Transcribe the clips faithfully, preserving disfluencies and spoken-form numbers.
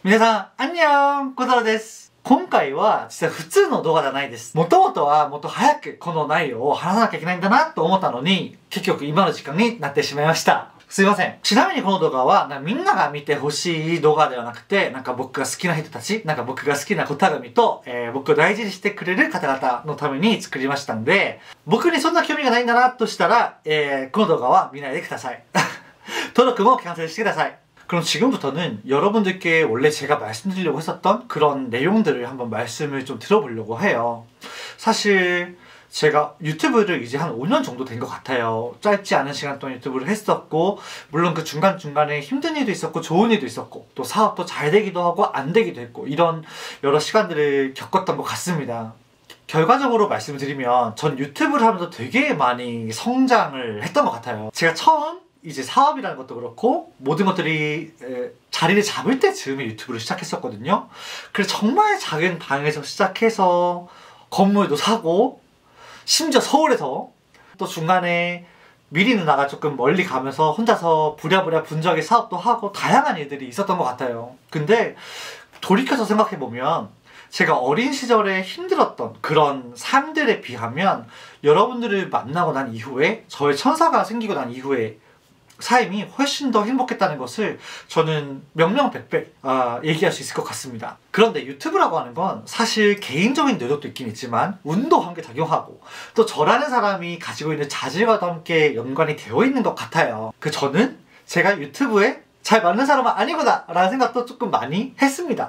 皆さん、アンニョン、小太郎です。今回は実は普通の動画じゃないです。もともとはもっと早くこの内容を話さなきゃいけないんだなと思ったのに、結局今の時間になってしまいました。すいません。ちなみにこの動画は、みんなが見てほしい動画ではなくて、なんか僕が好きな人たち、なんか僕が好きな小田組と、えー、僕を大事にしてくれる方々のために作りましたんで、僕にそんな興味がないんだなとしたら、えー、この動画は見ないでください。登録もキャンセルしてください。그럼 지금부터는 여러분들께 원래 제가 말씀드리려고 했었던 그런 내용들을 한번 말씀을 좀 들어보려고 해요. 사실 제가 유튜브를 이제 한 오 년 정도 된 것 같아요. 짧지 않은 시간 동안 유튜브를 했었고, 물론 그 중간중간에 힘든 일도 있었고 좋은 일도 있었고, 또 사업도 잘 되기도 하고 안 되기도 했고, 이런 여러 시간들을 겪었던 것 같습니다. 결과적으로 말씀을 드리면 전 유튜브를 하면서 되게 많이 성장을 했던 것 같아요. 제가 처음 이제 사업이라는 것도 그렇고 모든 것들이 에, 자리를 잡을 때쯤에 유튜브를 시작했었거든요. 그래서 정말 작은 방에서 시작해서 건물도 사고, 심지어 서울에서 또 중간에 미리 누나가 조금 멀리 가면서 혼자서 부랴부랴 분주하게 사업도 하고 다양한 일들이 있었던 것 같아요. 근데 돌이켜서 생각해보면 제가 어린 시절에 힘들었던 그런 삶들에 비하면 여러분들을 만나고 난 이후에, 저의 천사가 생기고 난 이후에 삶이 훨씬 더 행복했다는 것을 저는 명명백백 아, 얘기할 수 있을 것 같습니다. 그런데 유튜브라고 하는 건 사실 개인적인 노력도 있긴 있지만 운도 함께 작용하고, 또 저라는 사람이 가지고 있는 자질과도 함께 연관이 되어 있는 것 같아요. 그 저는 제가 유튜브에 잘 맞는 사람은 아니구나 라는 생각도 조금 많이 했습니다.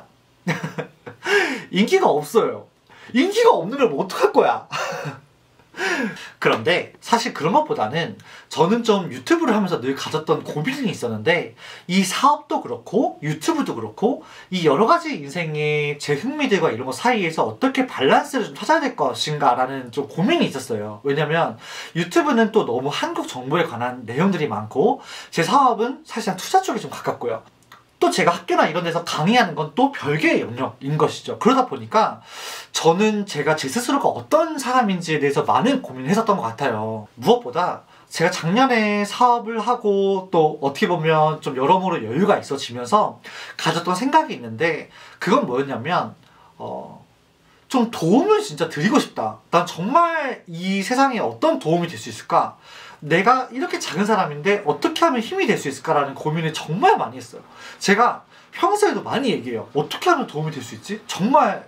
인기가 없어요. 인기가 없는 걸 뭐 어떡할 거야. 그런데 사실 그런 것보다는 저는 좀 유튜브를 하면서 늘 가졌던 고민이 있었는데, 이 사업도 그렇고 유튜브도 그렇고 이 여러가지 인생의 제 흥미들과 이런 것 사이에서 어떻게 밸런스를 좀 찾아야 될 것인가 라는 좀 고민이 있었어요. 왜냐면 유튜브는 또 너무 한국 정보에 관한 내용들이 많고, 제 사업은 사실상 투자 쪽에 좀 가깝고요. 또 제가 학교나 이런 데서 강의하는 건 또 별개의 영역인 것이죠. 그러다 보니까 저는 제가 제 스스로가 어떤 사람인지에 대해서 많은 고민을 했었던 것 같아요. 무엇보다 제가 작년에 사업을 하고 또 어떻게 보면 좀 여러모로 여유가 있어지면서 가졌던 생각이 있는데, 그건 뭐였냐면 어, 좀 도움을 진짜 드리고 싶다. 난 정말 이 세상에 어떤 도움이 될 수 있을까? 내가 이렇게 작은 사람인데 어떻게 하면 힘이 될 수 있을까라는 고민을 정말 많이 했어요. 제가 평소에도 많이 얘기해요. 어떻게 하면 도움이 될 수 있지? 정말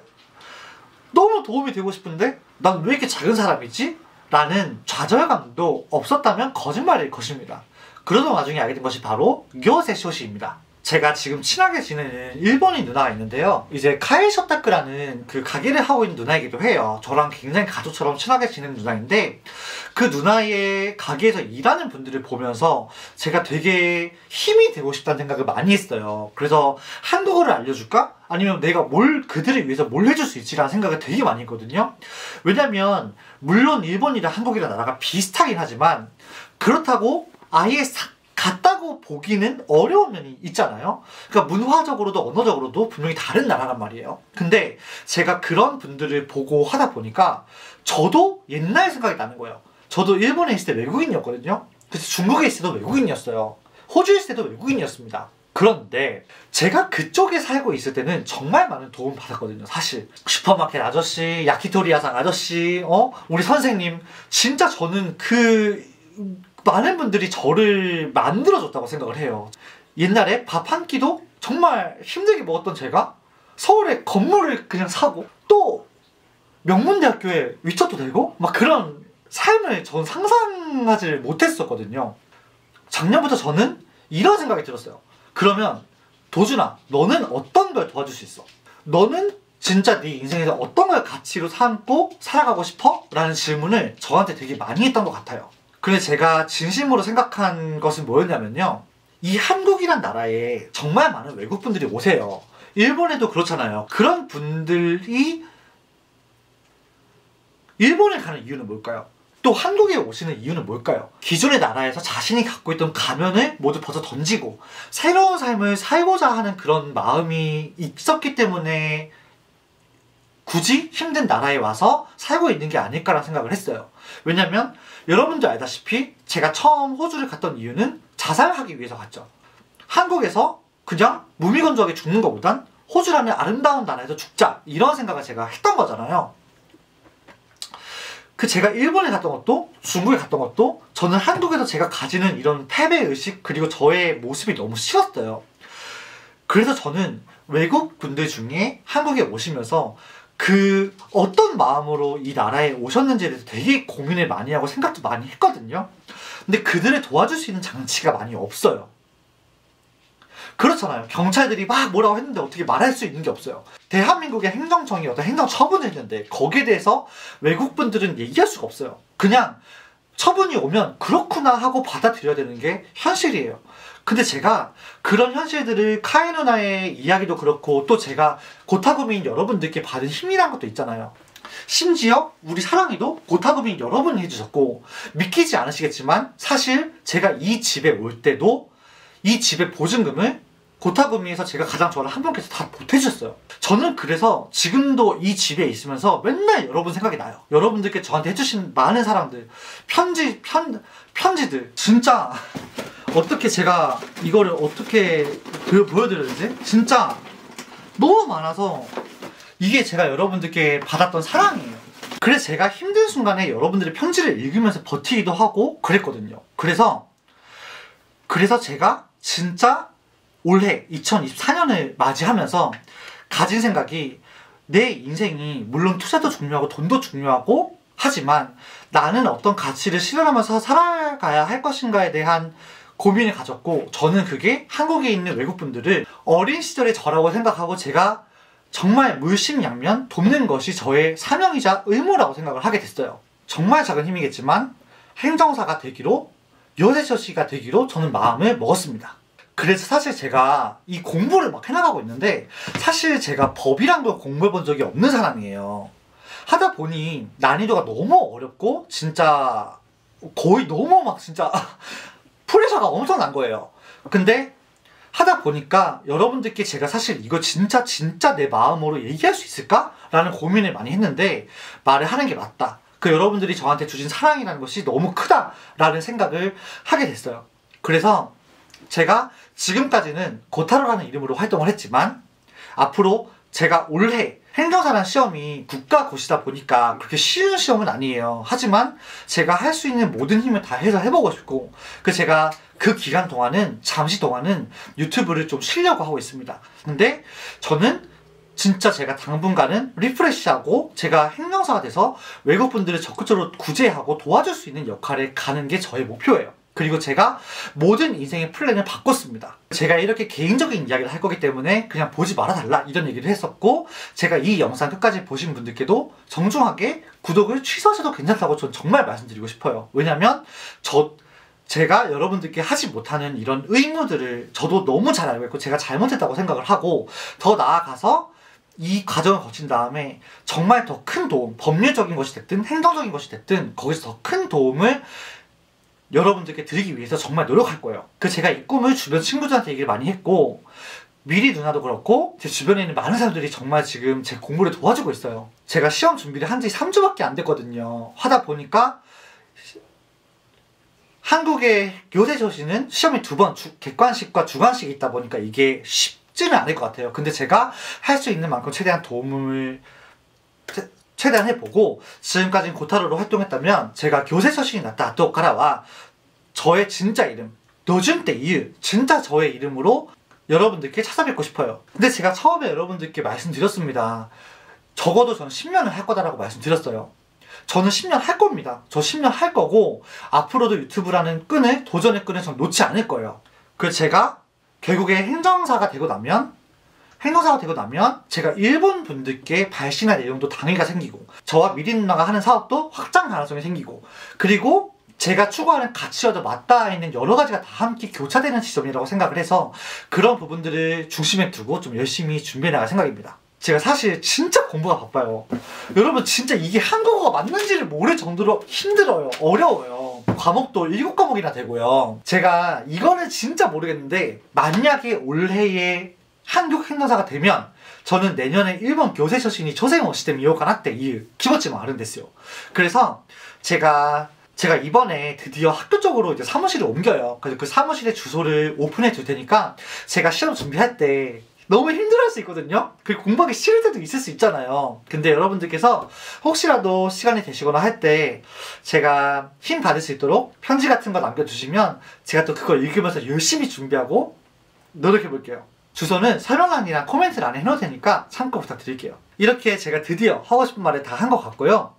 너무 도움이 되고 싶은데 난 왜 이렇게 작은 사람이지? 라는 좌절감도 없었다면 거짓말일 것입니다. 그러던 와중에 알게 된 것이 바로 요세쇼시입니다. 제가 지금 친하게 지내는 일본인 누나가 있는데요. 이제 카이쇼타크라는 그 가게를 하고 있는 누나이기도 해요. 저랑 굉장히 가족처럼 친하게 지내는 누나인데, 그 누나의 가게에서 일하는 분들을 보면서 제가 되게 힘이 되고 싶다는 생각을 많이 했어요. 그래서 한국어를 알려줄까? 아니면 내가 뭘, 그들을 위해서 뭘 해줄 수 있지라는 생각을 되게 많이 했거든요. 왜냐면 물론 일본이랑 한국이랑 나라가 비슷하긴 하지만 그렇다고 아예 싹 같다고 보기는 어려운 면이 있잖아요. 그러니까 문화적으로도 언어적으로도 분명히 다른 나라란 말이에요. 근데 제가 그런 분들을 보고 하다 보니까 저도 옛날 생각이 나는 거예요. 저도 일본에 있을 때 외국인이었거든요. 그래서 중국에 있을 때도 외국인이었어요. 호주에 있을 때도 외국인이었습니다. 그런데 제가 그쪽에 살고 있을 때는 정말 많은 도움 받았거든요. 사실 슈퍼마켓 아저씨, 야키토리야상 아저씨, 어? 우리 선생님, 진짜 저는 그 많은 분들이 저를 만들어줬다고 생각을 해요. 옛날에 밥 한 끼도 정말 힘들게 먹었던 제가 서울에 건물을 그냥 사고, 또 명문대학교에 위쳐도 되고 막 그런 삶을 전 상상하지 못했었거든요. 작년부터 저는 이런 생각이 들었어요. 그러면 도준아, 너는 어떤 걸 도와줄 수 있어? 너는 진짜 네 인생에서 어떤 걸 가치로 삼고 살아가고 싶어? 라는 질문을 저한테 되게 많이 했던 것 같아요. 근데 제가 진심으로 생각한 것은 뭐였냐면요, 이 한국이란 나라에 정말 많은 외국분들이 오세요. 일본에도 그렇잖아요. 그런 분들이 일본에 가는 이유는 뭘까요? 또 한국에 오시는 이유는 뭘까요? 기존의 나라에서 자신이 갖고 있던 가면을 모두 벗어 던지고 새로운 삶을 살고자 하는 그런 마음이 있었기 때문에 굳이 힘든 나라에 와서 살고 있는 게 아닐까라는 생각을 했어요. 왜냐면 여러분도 알다시피 제가 처음 호주를 갔던 이유는 자살하기 위해서 갔죠. 한국에서 그냥 무미건조하게 죽는 것보단 호주라는 아름다운 나라에서 죽자 이런 생각을 제가 했던 거잖아요. 그 제가 일본에 갔던 것도 중국에 갔던 것도 저는 한국에서 제가 가지는 이런 패배의식 그리고 저의 모습이 너무 싫었어요. 그래서 저는 외국 분들 중에 한국에 오시면서 그 어떤 마음으로 이 나라에 오셨는지에 대해서 되게 고민을 많이 하고 생각도 많이 했거든요. 근데 그들을 도와줄 수 있는 장치가 많이 없어요. 그렇잖아요. 경찰들이 막 뭐라고 했는데 어떻게 말할 수 있는 게 없어요. 대한민국의 행정청이 어떤 행정처분을 했는데 거기에 대해서 외국분들은 얘기할 수가 없어요. 그냥 처분이 오면 그렇구나 하고 받아들여야 되는 게 현실이에요. 근데 제가 그런 현실들을 카이 누나의 이야기도 그렇고 또 제가 고타구미인 여러분들께 받은 힘이란 것도 있잖아요. 심지어 우리 사랑이도 고타구미인 여러분이 해주셨고 믿기지 않으시겠지만 사실 제가 이 집에 올 때도 이 집의 보증금을 고타구미에서 제가 가장 좋아하는 한 분께서 다 보태주셨어요. 저는 그래서 지금도 이 집에 있으면서 맨날 여러분 생각이 나요. 여러분들께 저한테 해주신 많은 사랑들, 편지, 편, 편지들 진짜 어떻게 제가 이거를 어떻게 보여드려야 되지? 진짜 너무 많아서 이게 제가 여러분들께 받았던 사랑이에요. 그래서 제가 힘든 순간에 여러분들의 편지를 읽으면서 버티기도 하고 그랬거든요. 그래서 그래서 제가 진짜 올해 이천이십사 년을 맞이하면서 가진 생각이 내 인생이 물론 투자도 중요하고 돈도 중요하고 하지만 나는 어떤 가치를 실현하면서 살아가야 할 것인가에 대한 고민을 가졌고 저는 그게 한국에 있는 외국분들을 어린 시절의 저라고 생각하고 제가 정말 물심양면 돕는 것이 저의 사명이자 의무라고 생각을 하게 됐어요. 정말 작은 힘이겠지만 행정사가 되기로 요새처시가 되기로 저는 마음을 먹었습니다. 그래서 사실 제가 이 공부를 막 해나가고 있는데 사실 제가 법이란 걸 공부해 본 적이 없는 사람이에요. 하다 보니 난이도가 너무 어렵고 진짜 거의 너무 막 진짜 프레셔가 엄청난 거예요. 근데 하다 보니까 여러분들께 제가 사실 이거 진짜 진짜 내 마음으로 얘기할 수 있을까? 라는 고민을 많이 했는데 말을 하는 게 맞다. 그 여러분들이 저한테 주신 사랑이라는 것이 너무 크다라는 생각을 하게 됐어요. 그래서 제가 지금까지는 고타로라는 이름으로 활동을 했지만 앞으로 제가 올해 행정사라는 시험이 국가고시다 보니까 그렇게 쉬운 시험은 아니에요. 하지만 제가 할 수 있는 모든 힘을 다 해서 해보고 싶고 그 제가 그 기간 동안은 잠시 동안은 유튜브를 좀 쉬려고 하고 있습니다. 근데 저는 진짜 제가 당분간은 리프레시하고 제가 행정사가 돼서 외국분들을 적극적으로 구제하고 도와줄 수 있는 역할에 가는 게 저의 목표예요. 그리고 제가 모든 인생의 플랜을 바꿨습니다. 제가 이렇게 개인적인 이야기를 할 거기 때문에 그냥 보지 말아달라 이런 얘기를 했었고 제가 이 영상 끝까지 보신 분들께도 정중하게 구독을 취소하셔도 괜찮다고 전 정말 말씀드리고 싶어요. 왜냐면 저 제가 여러분들께 하지 못하는 이런 의무들을 저도 너무 잘 알고 있고 제가 잘못했다고 생각을 하고 더 나아가서 이 과정을 거친 다음에 정말 더 큰 도움, 법률적인 것이 됐든 행정적인 것이 됐든 거기서 더 큰 도움을 여러분들께 드리기 위해서 정말 노력할 거예요. 그 제가 이 꿈을 주변 친구들한테 얘기를 많이 했고 미리 누나도 그렇고 제 주변에 있는 많은 사람들이 정말 지금 제 공부를 도와주고 있어요. 제가 시험 준비를 한 지 삼 주밖에 안 됐거든요. 하다 보니까 한국의 요새저시는 시험이 두 번 객관식과 주관식이 있다 보니까 이게 쉽지는 않을 것 같아요. 근데 제가 할 수 있는 만큼 최대한 도움을 최대한 해보고 지금까지는 고타로로 활동했다면 제가 교세서신이 났다 또 가라와 저의 진짜 이름 노준때 이유 진짜 저의 이름으로 여러분들께 찾아뵙고 싶어요. 근데 제가 처음에 여러분들께 말씀드렸습니다. 적어도 저는 십 년을 할 거다라고 말씀드렸어요. 저는 십 년 할 겁니다. 저 십 년 할 거고 앞으로도 유튜브라는 끈을 도전의 끈을 전 놓지 않을 거예요. 그래서 제가 결국에 행정사가 되고 나면 행정사가 되고 나면 제가 일본 분들께 발신할 내용도 당위가 생기고 저와 미리 누나가 하는 사업도 확장 가능성이 생기고 그리고 제가 추구하는 가치와도 맞닿아 있는 여러 가지가 다 함께 교차되는 지점이라고 생각을 해서 그런 부분들을 중심에 두고 좀 열심히 준비해 나갈 생각입니다. 제가 사실 진짜 공부가 바빠요. 여러분 진짜 이게 한국어가 맞는지를 모를 정도로 힘들어요. 어려워요. 과목도 일곱 과목이나 되고요. 제가 이거는 진짜 모르겠는데 만약에 올해에 한국 행정사가 되면 저는 내년에 일본 교세서신이 초생오 시대 미호가나때 이 기본쯤 아른댔어요. 그래서 제가 제가 이번에 드디어 학교 쪽으로 이제 사무실을 옮겨요. 그래서 그 사무실의 주소를 오픈해 둘 테니까 제가 시험 준비할 때 너무 힘들어할 수 있거든요. 그리고 공부하기 싫을 때도 있을 수 있잖아요. 근데 여러분들께서 혹시라도 시간이 되시거나 할 때 제가 힘 받을 수 있도록 편지 같은 거 남겨주시면 제가 또 그걸 읽으면서 열심히 준비하고 노력해 볼게요. 주소는 설명란이랑 코멘트란에 해놓을 테니까 참고 부탁드릴게요. 이렇게 제가 드디어 하고 싶은 말을 다 한 것 같고요.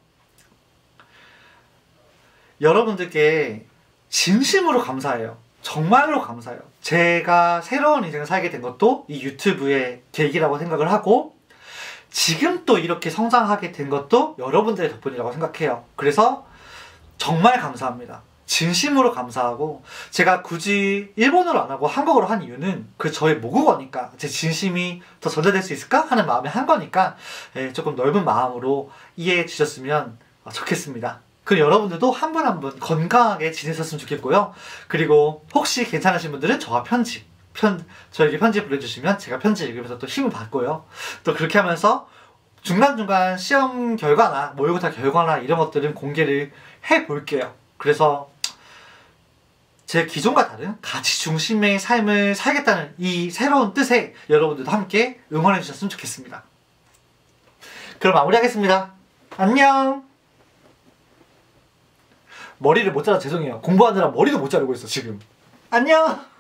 여러분들께 진심으로 감사해요. 정말로 감사해요. 제가 새로운 인생을 살게 된 것도 이 유튜브의 계기라고 생각을 하고, 지금 또 이렇게 성장하게 된 것도 여러분들의 덕분이라고 생각해요. 그래서 정말 감사합니다. 진심으로 감사하고, 제가 굳이 일본어로 안 하고 한국어로 한 이유는 그 저의 모국어니까, 제 진심이 더 전달될 수 있을까 하는 마음에 한 거니까 예, 조금 넓은 마음으로 이해해 주셨으면 좋겠습니다. 그리고 여러분들도 한 분 한 분 건강하게 지내셨으면 좋겠고요. 그리고 혹시 괜찮으신 분들은 저와 편지, 편, 저에게 편지 보내주시면 제가 편지 읽으면서 또 힘을 받고요. 또 그렇게 하면서 중간중간 시험 결과나 모의고사 결과나 이런 것들은 공개를 해볼게요. 그래서 제 기존과 다른 가치 중심의 삶을 살겠다는 이 새로운 뜻에 여러분들도 함께 응원해 주셨으면 좋겠습니다. 그럼 마무리하겠습니다. 안녕! 머리를 못 자라 죄송해요. 공부하느라 머리도 못 자르고 있어 지금. 안녕!